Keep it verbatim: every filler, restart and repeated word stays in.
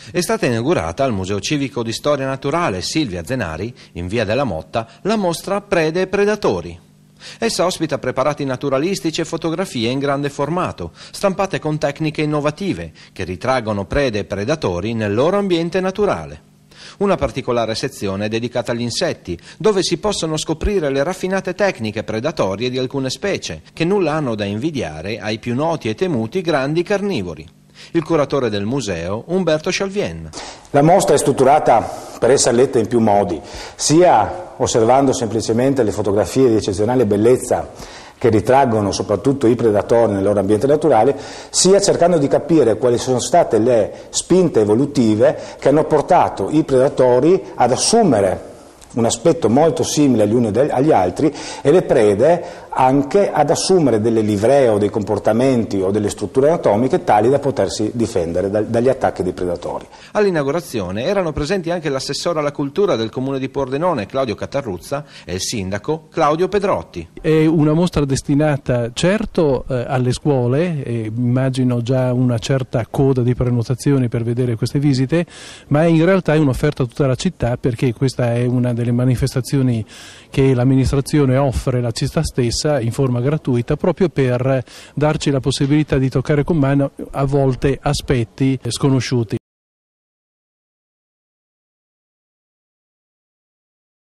È stata inaugurata al Museo Civico di Storia Naturale Silvia Zenari, in via della Motta, la mostra Prede e Predatori. Essa ospita preparati naturalistici e fotografie in grande formato, stampate con tecniche innovative, che ritraggono prede e predatori nel loro ambiente naturale. Una particolare sezione è dedicata agli insetti, dove si possono scoprire le raffinate tecniche predatorie di alcune specie, che nulla hanno da invidiare ai più noti e temuti grandi carnivori. Il curatore del museo, Umberto Scialvien. La mostra è strutturata per essere letta in più modi, sia osservando semplicemente le fotografie di eccezionale bellezza che ritraggono soprattutto i predatori nel loro ambiente naturale, sia cercando di capire quali sono state le spinte evolutive che hanno portato i predatori ad assumere un aspetto molto simile agli uni agli altri e le prede anche ad assumere delle livree o dei comportamenti o delle strutture anatomiche tali da potersi difendere da, dagli attacchi dei predatori. All'inaugurazione erano presenti anche l'assessore alla cultura del comune di Pordenone, Claudio Catarruzza, e il sindaco Claudio Pedrotti. È una mostra destinata certo eh, alle scuole, e immagino già una certa coda di prenotazioni per vedere queste visite, ma in realtà è un'offerta a tutta la città, perché questa è una delle manifestazioni che l'amministrazione offre alla città stessa in forma gratuita, proprio per darci la possibilità di toccare con mano a volte aspetti sconosciuti.